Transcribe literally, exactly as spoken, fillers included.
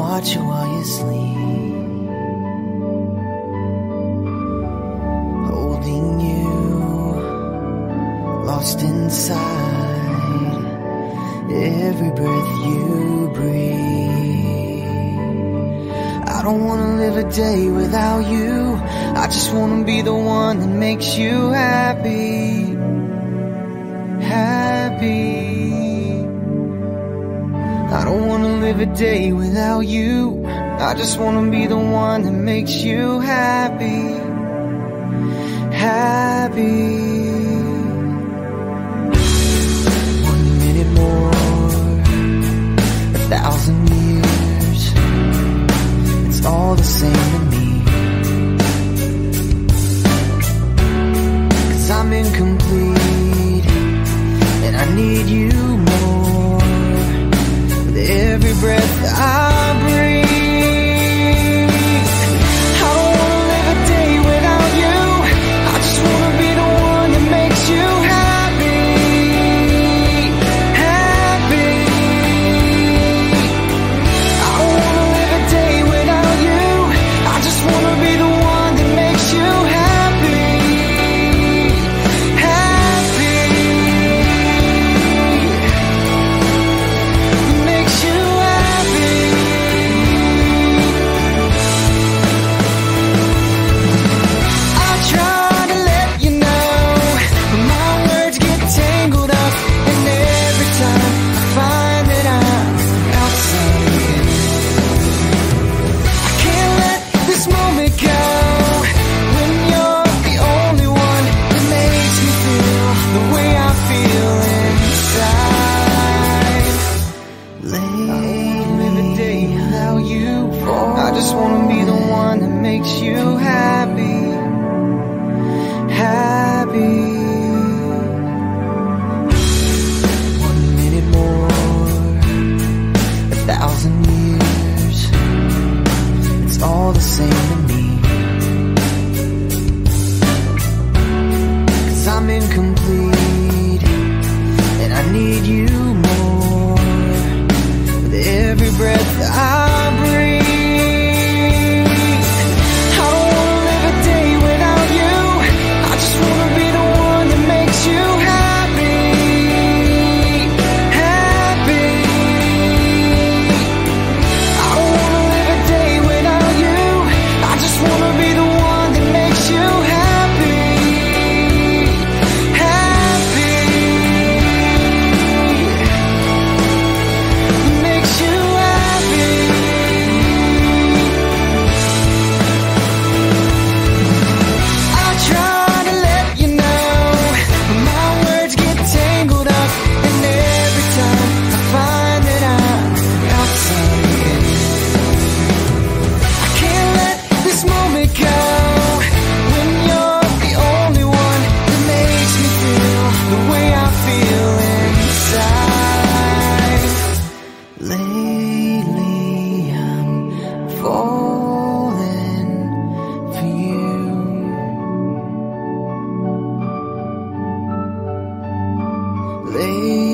watch you while you sleep, holding you, lost inside every breath you breathe. I don't wanna live a day without you. I just wanna be the one that makes you happy, happy. I don't wanna live a day without you. I just wanna be the one that makes you happy, happy. One minute more, a thousand years, it's all the same to me. 'Cause I'm incomplete, and I need you more with every breath I breathe. I don't wanna live a day without you. I just wanna be the one that makes you happy, happy. I don't wanna live a day without you. I just wanna be the one that makes you happy, happy. Makes you happy. I try to let you know, but my words get tangled up, and every time I find that I'm outside, I can't let this moment go. When you're the only one that makes me feel the way I feel inside. Lately, live a day without you. I just wanna be the one that makes you happy, happy. One minute more, a thousand years, it's all the same to me. 'Cause I'm incomplete, and I need you more with every breath I breathe. I don't wanna live a day without you. I just wanna be the one that makes you happy, happy. I don't wanna live a day without you. I just wanna be the one that makes you happy, happy. Makes you happy. I try to let you know, but my words get tangled up, and every time I find that I'm outside, I can't let this moment go. When you're the only one that makes me feel the way I feel inside. Lately, I'm falling for you. Lately